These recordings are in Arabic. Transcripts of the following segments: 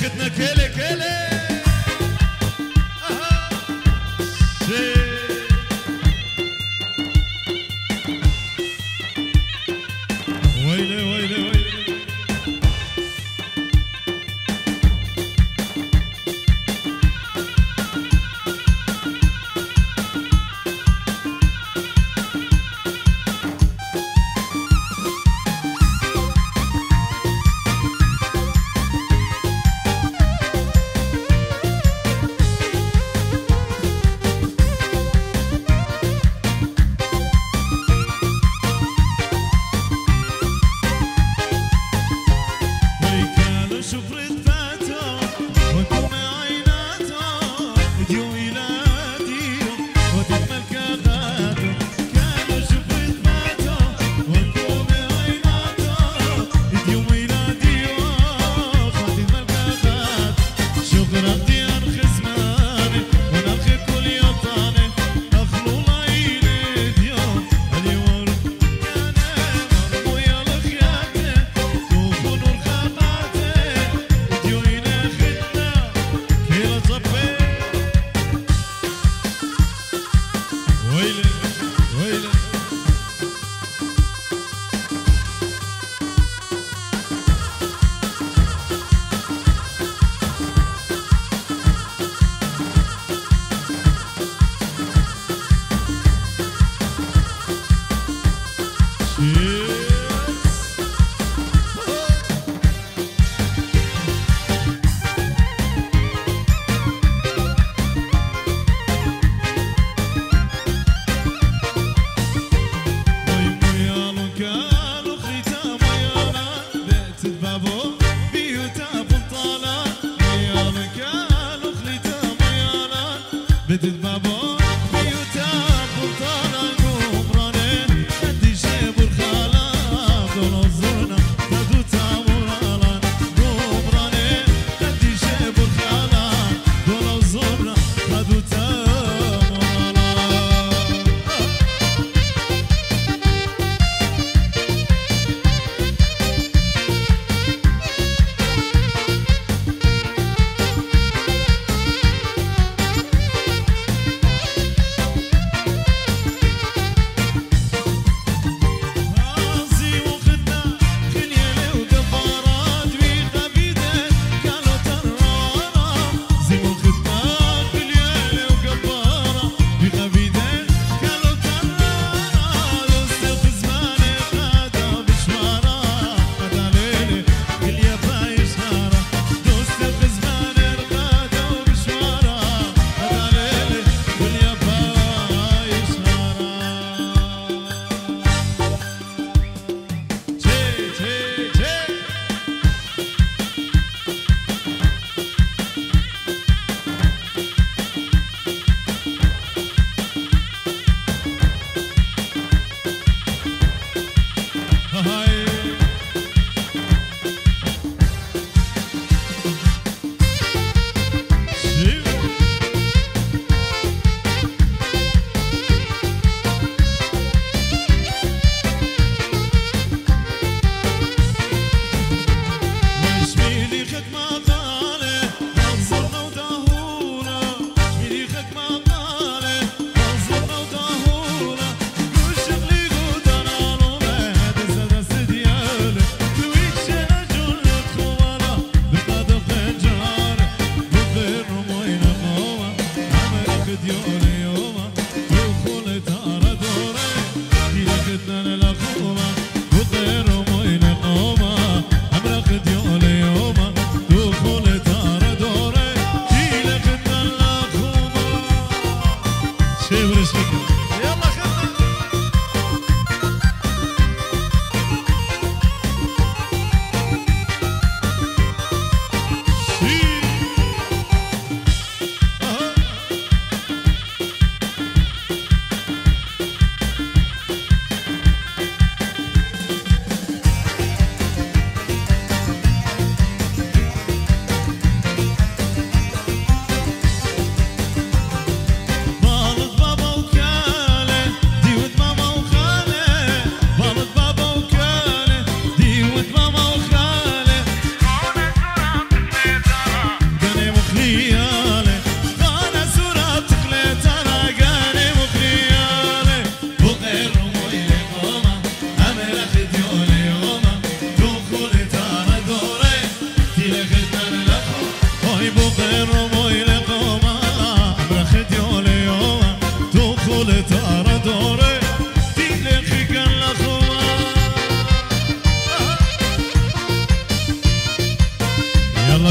كتنا كيلي كيلي ويلي ويلي ويلي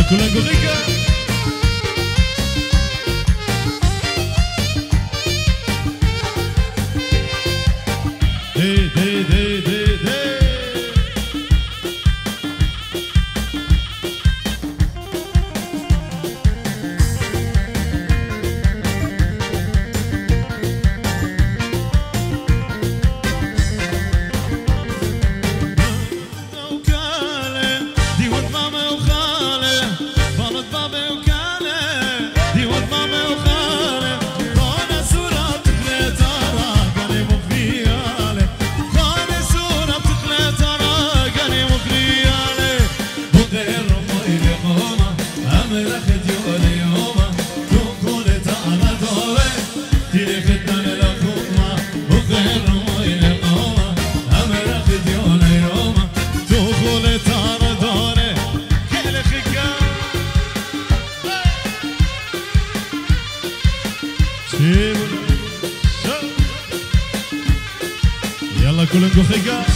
كلنا غيكا دي دي دي دي دي يلا كلنا غيكا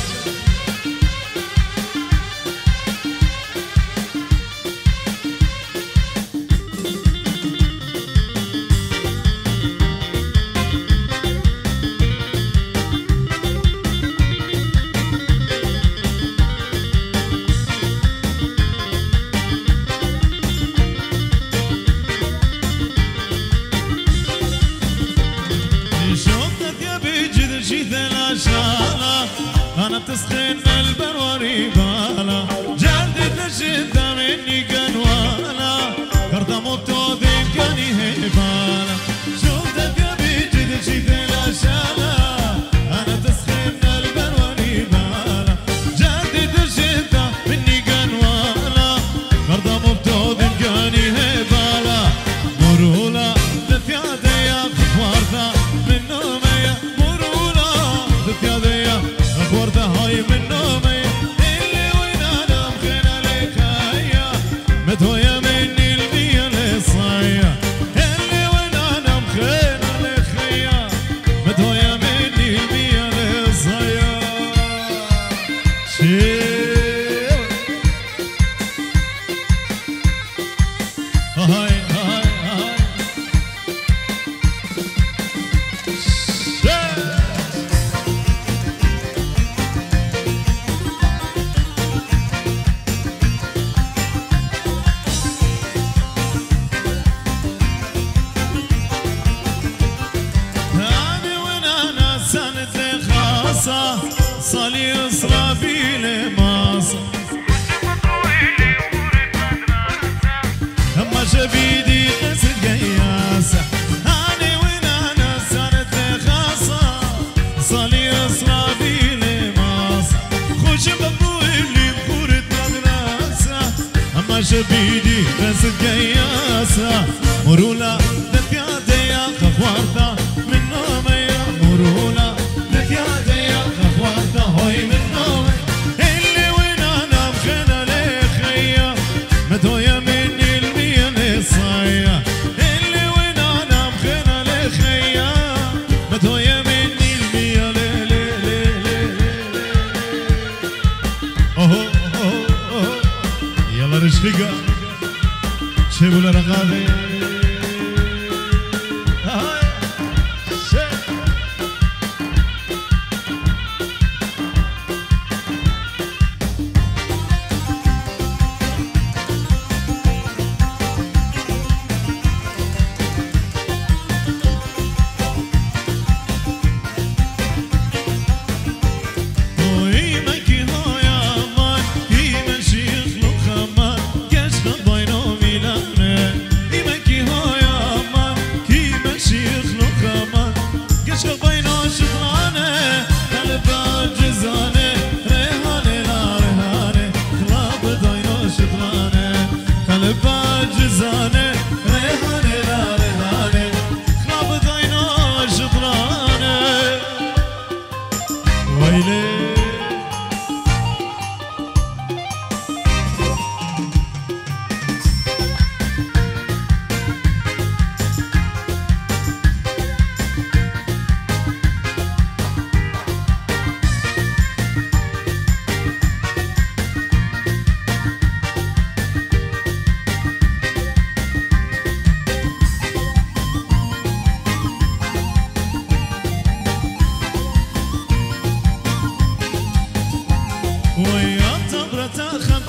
أنا تسخن البرواري بالا جلدت الشدة مني قنوالا كرتا موتو ذكاني هيبالا شوفتك يا بيجي دشيت الأشالا أنا تسخن البرواري بالا جلدت الشدة مني قنوالا كرتا موتو ذكاني هيبالا مرولا دفيادة يا خفوارتا منو ميا مرولا دفيادة يا خفوارتا هاي منو ميا اللي وين أنا مخينا لك هيا مدويا مني المية للصايا اللي وين أنا مخينا لك هيا مدويا مني المية للصايا هاي هاي هاي هاني وين أنا سنة خاصة صلي إسرافيل ماصة أما شبيدي قصد قياسة هاني وين أنا سنة خاصة صلي إسرافيل ماصة خوش بابوي اللي بكورة مدرسة أما شبيدي قصد قياسة مرولا دفيادة يا خفوارتا من نومي مرولا دفيادة يا خفوارتا هاي من نومي اللي وين أنا مخينا لك خيا مدويا مني المية للصايا اللي وين أنا مخينا لك خيا مدويا مني المية لي لي لي لي لي أوه أوه أوه يلا رشقيقة شيبوا لرقابي إيمك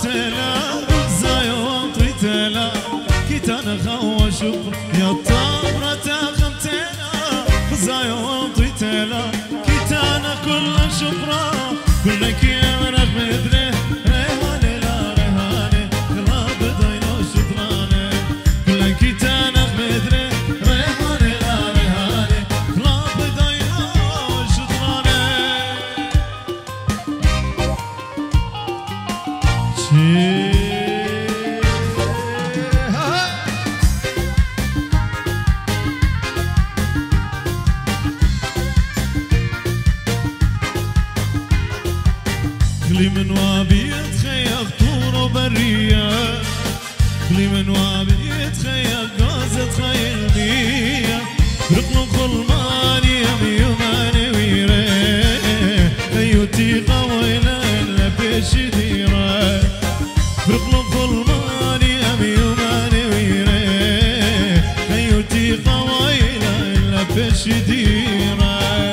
تلا زاي وطيتلا كيتانا خوا شكر يا طابرة تاخمتلا زاي وطيتلا كيتانا كل شكرا كلك يا مرق مدري ريهاني لا ريهاني غلاب داينو شطراني كلك كيتانا مدري ريهاني لا ريهاني غلاب داينو شطراني كلي من وابي تخيل طور وبرية كلي من وابي تخيل غاز تخيل نية رقم خلماني يميماني ويري ايوتي قويلة الا بيش ديرة رقم خلماني يميماني ويري ايوتي قويلة الا بيش ديرة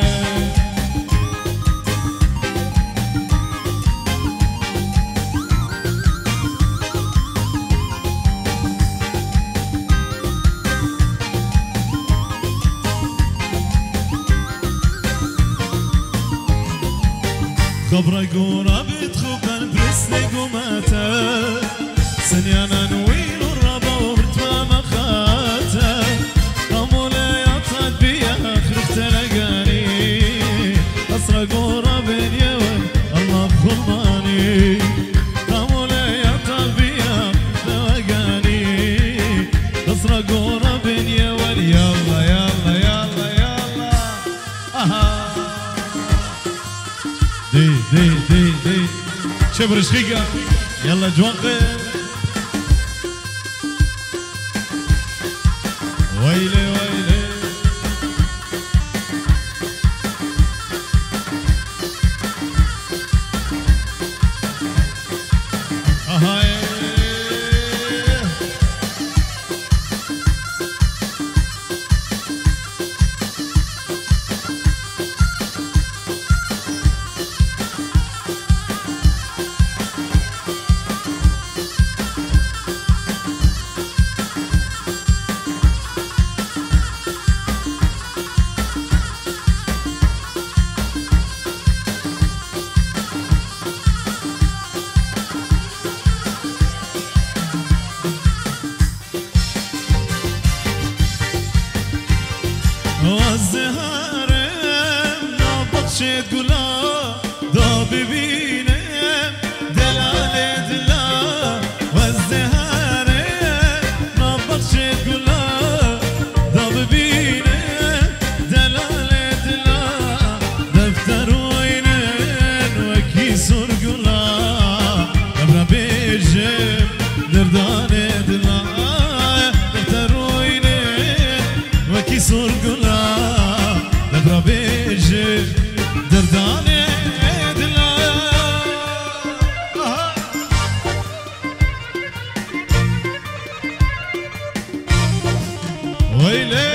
خبرك ورابط خوبان برسلك وماتا سنيانا نويل الربا وبرتما مخاتا قامولا يطاد بيا خرفت لقاني أسرق ورابن يوان الله بخلماني قامولا يطاد بيا لقاني أسرق ورابن يوان يلا يلا يلا يلا دي شبر شقيقة يلا جوانقي ويلي ويلي هاي والزهارم نبطشت قلا ضاب بينم دلالة دلا والزهارم نبطشت قلا ضاب بينم دلالة دلا دفتر وينن وكيس قلا قبل بيجم دردانة دلا دفتر وينن وكيس قلا دبر بيجي درداني دلا ويلي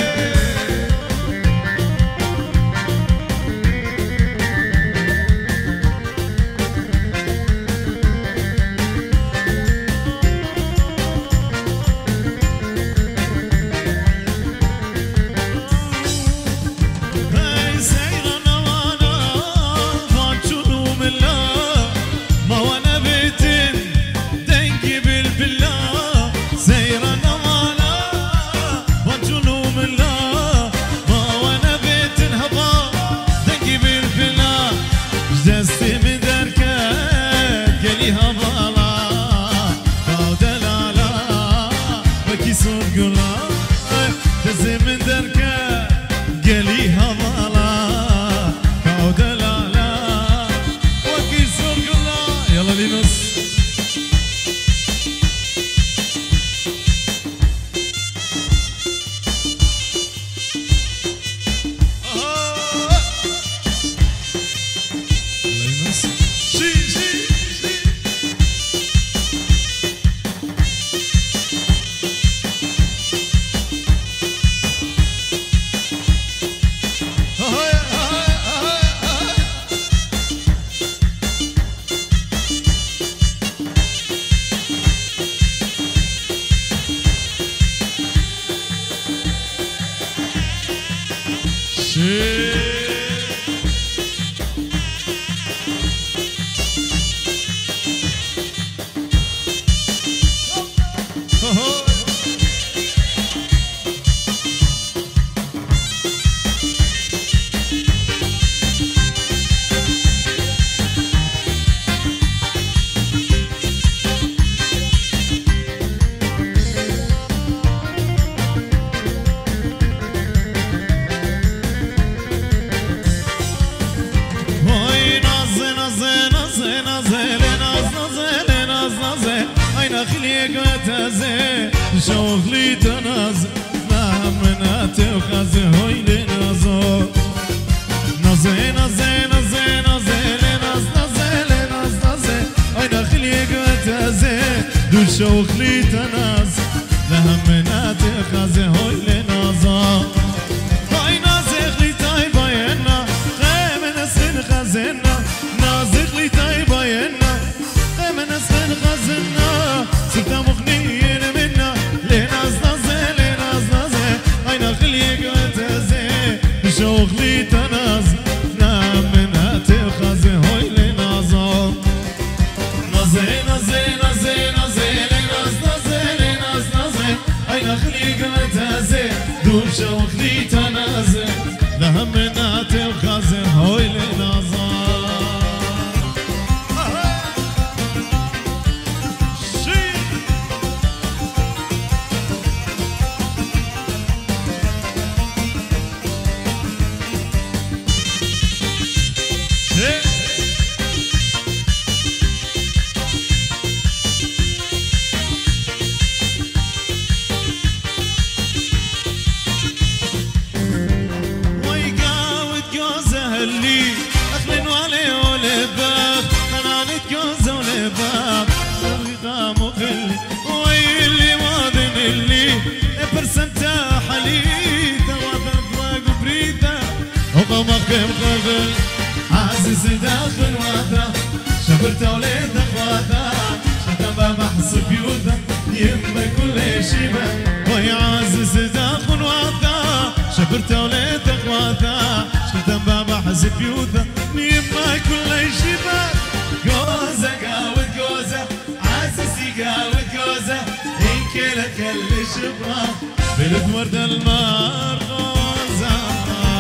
نازه عين خليك وتازه شغلي تنازه مناتي وخازي هوي لنازو نازي نازي نازي نازي لناز نازي لناز نازي عين خليك وتازه دو شغلي تنازه لهم مناتي وخازي هوي لنازو هاي نازي خلي تايبا ينا خيم نسخن خازنا نازي خلي تايبا ينا خيم نسخن خازنا سبتا مخنين منا لناز نازي لناز نازي عين خليك وتازي شغلي تناز نام مناتي وخازي هوي لنازو نازي نازي نازي نازي لناز نازي لناز نازي عين خليك وتازي دون شغلي تنازي لهم مناتي وخازي هوي لنازو عزيز داخل وادا شفرت وليد اخواتا شتم بحسب يودا يما كل شيبه ويا عزيز داخل وادا شفرت وليد اخواتا شتم بحسب يودا يما كل شيبه جوزه قاود جوزه عزيزي قاود جوزه إنك لك اللي شبه بلد ورد المرغوزه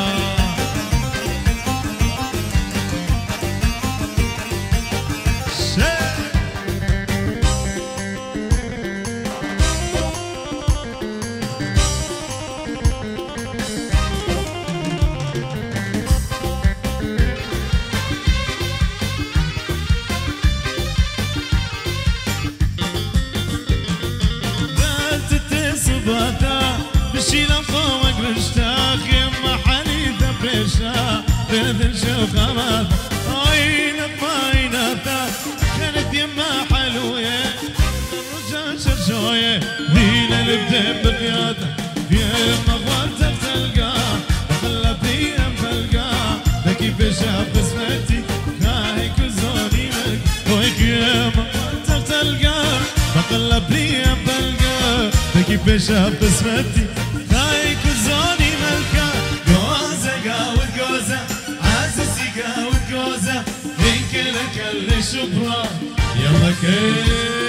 بذل شوخمات عينك معيناتا كانت يما حلوية الرجال شرشوية دينا البدين بالقيادة يما غوارتك تلقى خلتي ام تلقى لكي بشاف بسمتي كاهيك وزوني ملك ويك يما غوارتك تلقى بقلبني ام تلقى لكي بشاف بسمتي كاهيك وزوني ملكا جوزة قاود جوزة عزيزي قاود جوزة إنك لك اللي شبرا يلا كيف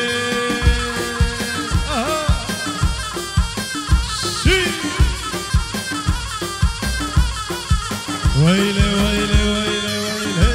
ويلي ويلي ويلي ويلي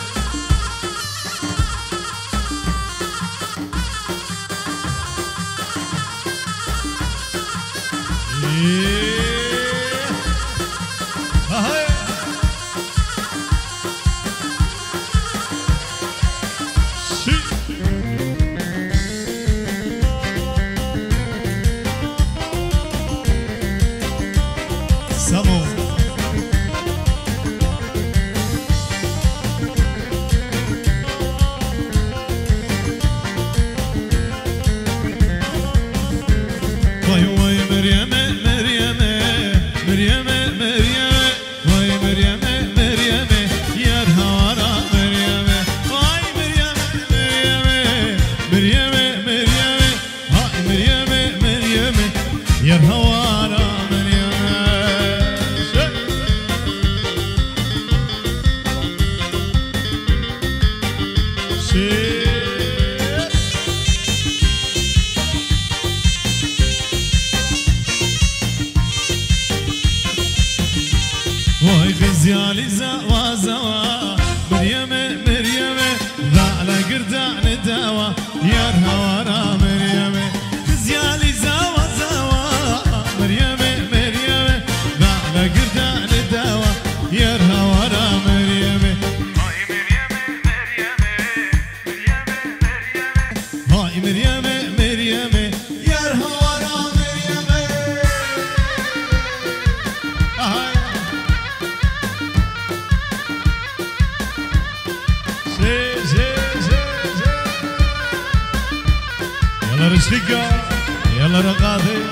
Samo زيالي زوا زوا مريم مريم ذا على قردع نداوى يا الهوارا مريم زيالي زوا زوا مريم مريم ذا على قردع نداوى يا الهوارا مريم هاي مريمة مريمة يا الهوانا مريمة هاي يلا رشقة يلا رقاضي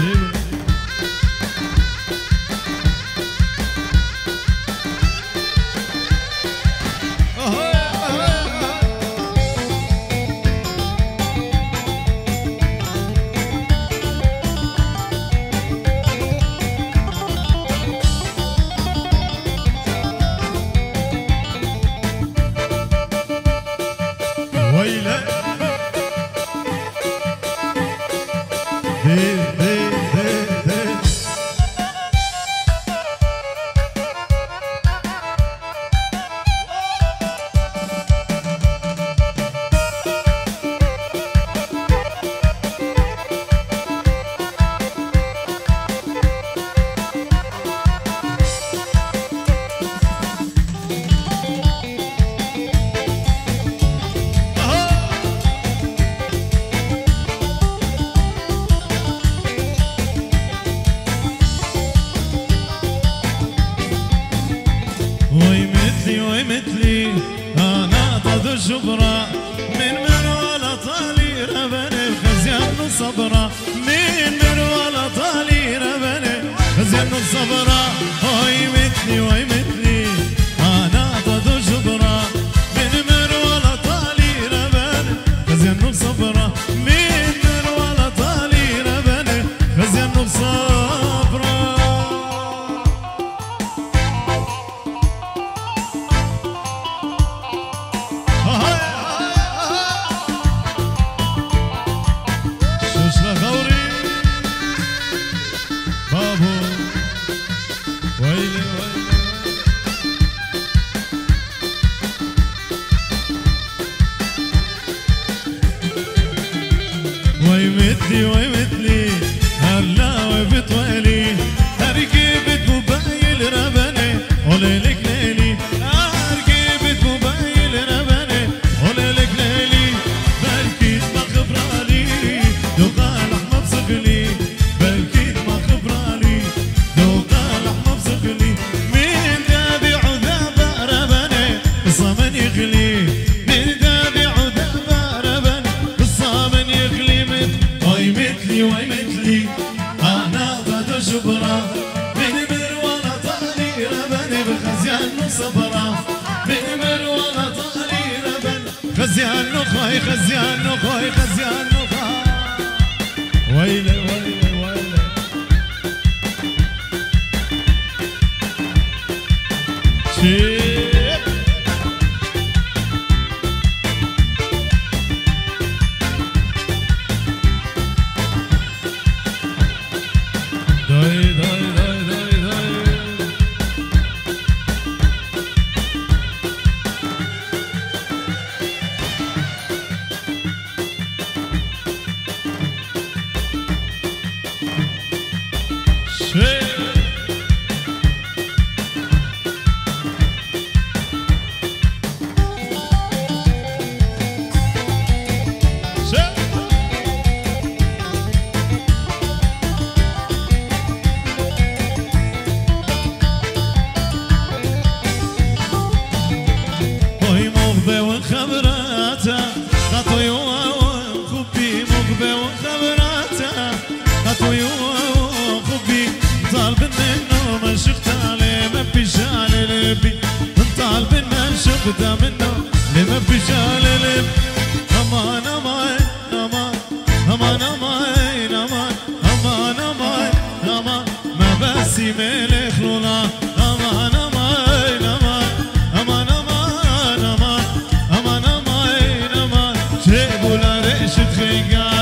ويلة ويمثلي انا ضد الجبرة من ولا طالي ربني خزيان صبرة من ولا طالي ربني خزيان صبرة ويمثلي انا ضد الجبرة من ولا طالي ربني خزيان صبرة من ولا طالي ربني خزيان صبرة ويمثلي هلا وبطوالي ركبت موبايل ربني وليلك ليلي ركبت موبايل ربني وليلك ليلي بلكيت ما خبرالي دوقا لحمة بصقلي بلكيت ما خبرالي دوقا لحمة بصقلي من دابي عذابة ربني الصمن يغلي من دابي عذابة ربني الصمن يغلي ويمثلي انا ضد الجبرة من ولا طالي ربني بخزيان صبرة من ولا طالي ربني خزيان خوي خزيان خوي خزيان خوي ويلي ويلي ويلي شيب شفته منه لما بشال لب امان امان امان امان امان امان امان امان امان ما بس ملك لولا امان امان امان امان امان امان امان امان امان جيبوا لا ريشة خيقان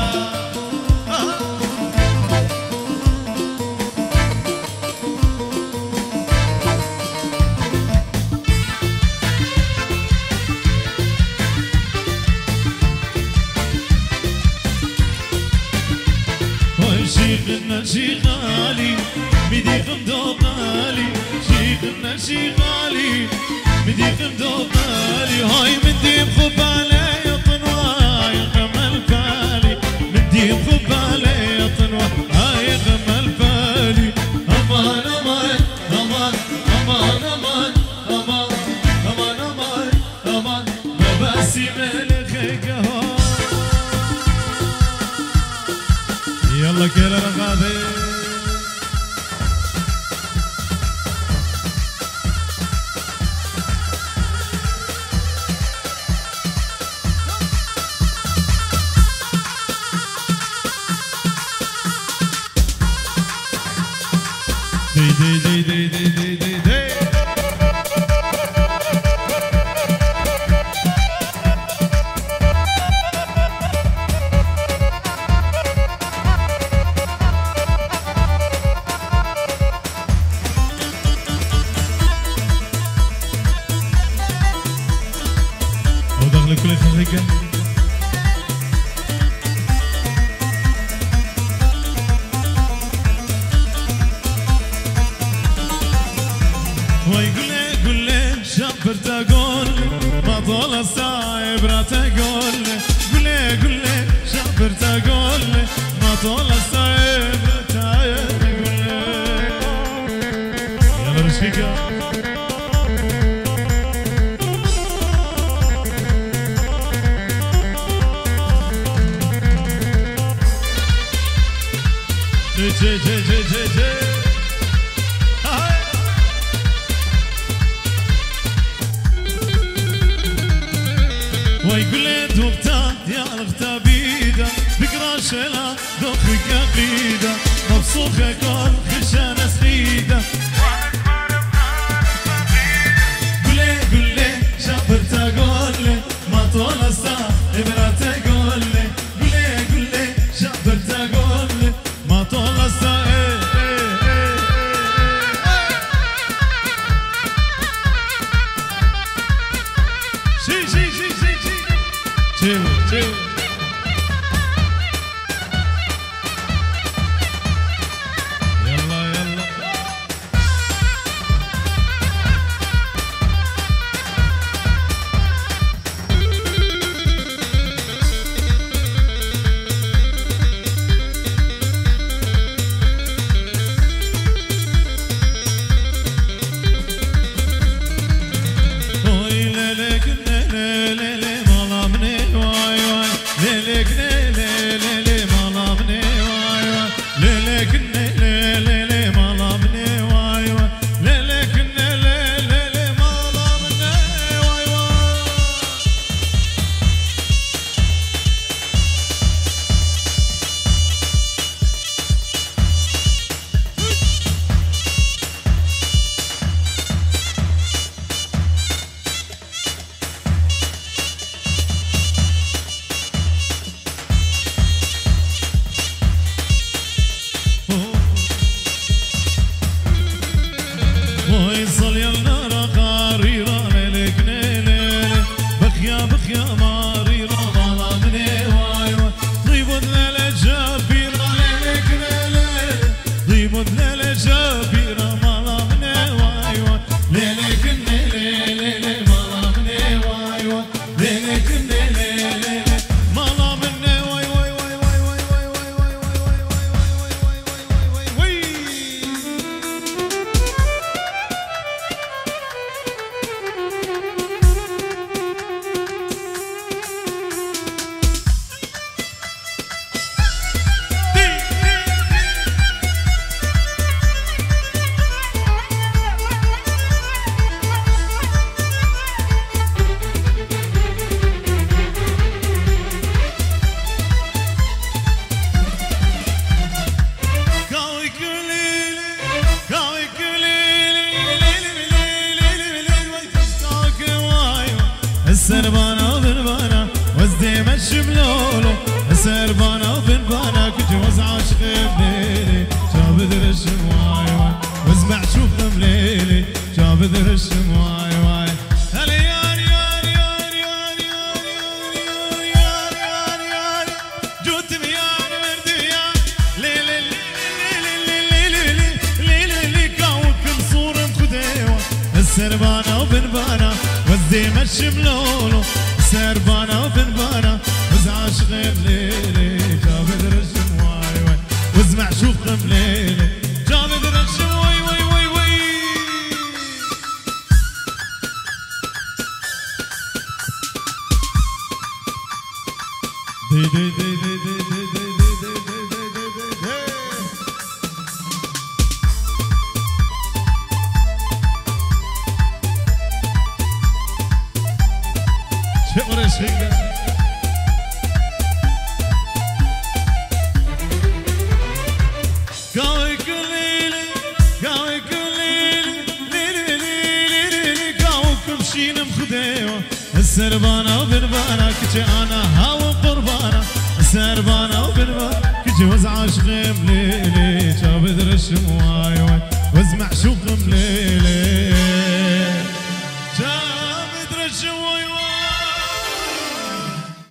شيخنا شيخالي بديق مدوقالي شيخنا شيخالي بديق مدوقالي هاي من ديم خب علي طنواي الله كيلا رغادي دي دي دي دي دي دي دي ودخل كل خريجة ويقول لي شابر تقول ما طول الصايب را تقول قول لي شابر تقول ما طول الصايب را تقول يلا رشيقة جي جي جي جي جي ويقول لي دوبتا يا الغتا بيدا بقرا شلا دوخك قيدا مبسوخة كل خشانة سخيدة قول لي شابر تقول لي ما طول الساعة إبرا تقول لي قول لي شابر تقول لي ما طول الساعة chill, chill. يلا يلا ويصل يلا رقاريرة ليلك ليلة بخيا بخيا ماريرة مالا مني وايوة ضيبود ليلة جابيرة ليلك ليلة ضيبود ليلة جابيرة مالا مني وايوة ليلك ليلة مالا مني وايوة ليلك ليلة مالا مني واي واي واي واي واي واي واي واي واي واي واي السربانة وبنبانا وزدي مشي بلولو السربانة وبنبانا كنت وزع عاشق بليلي جاب ذر الشمواي واي واسمع شوف بليلي جاب ذر الشمواي واي هلا يان يان يان يان يان يان يان يان جوت بيان ورد بيان ليلي ليلي ليلي ليلي كاوكب صور مخديوة السربانة وبنبانا وزدي مشي بلولو سربانة وبنبانا وزع شغيب ليلي جاب درشم واي واي واسمع شوف ليلي جاب درشم واي واي واي واي دي دي دي دي دي دي دي دي دي دي دي سربانة وبنبانة كجي أنا هاو قربانة سربانة وبنبانة كجي وز عاشق مليلي شاب درشم واي واي وز معشوق مليلي شاب درشم واي